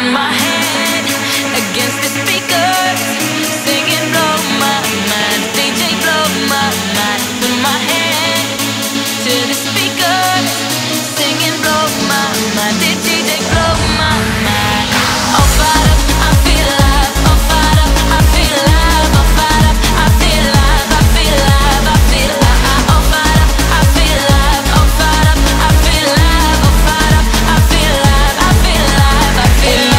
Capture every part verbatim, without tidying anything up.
my head against the speakers, singing blow my mind, D J blow my mind. Put my head to the speakers, singing blow my mind, D J blow my mind. Oh, fired up, I feel alive. Oh, fired up, I feel alive. Oh, fired up, I feel alive. I feel alive. I feel alive. Oh, fired up, I feel alive. Oh, fired up, I feel alive. Oh, fired up, I feel alive. I feel alive. I feel alive.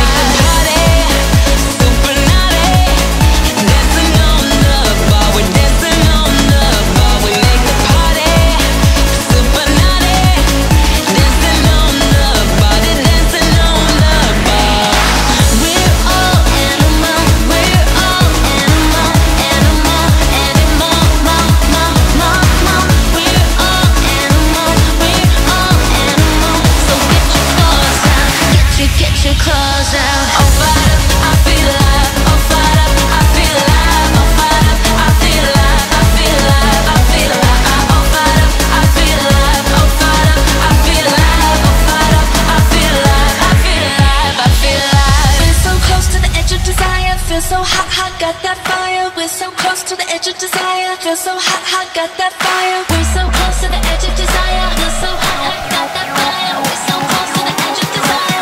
Close out. Oh, fired up, I feel alive. Oh, fired up, I feel alive. Oh, fired up, I feel alive. I feel alive. I feel alive. Oh, fired up, I feel alive. Oh, fired up, I feel alive. Oh, fired up, I feel alive. I feel alive. I feel alive. We're so close to the edge of desire. Feel so hot, hot, got that fire. We're so close to the edge of desire. Feel so hot, hot, got that fire. We're so close to the edge of desire. Feel so hot, hot, got that fire. We're so close to the edge of desire.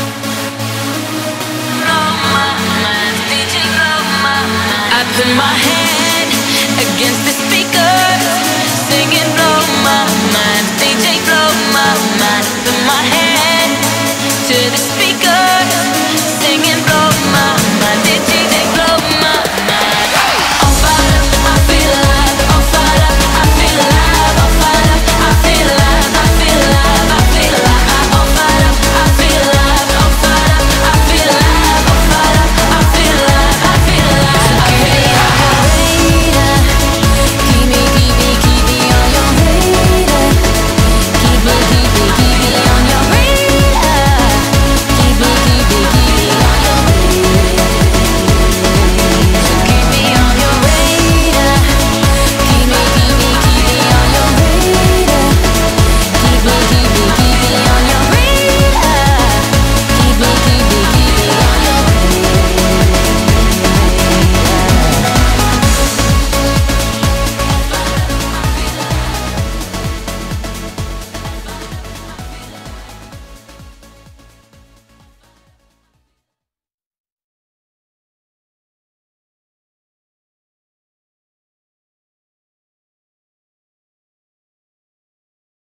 Put my hand